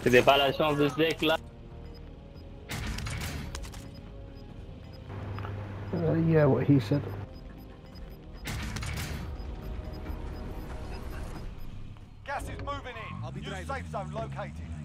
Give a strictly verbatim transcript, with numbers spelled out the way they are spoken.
C'était pas la chance de ce deck là. Uh, yeah, what he said. Gas is moving in. New safe zone located.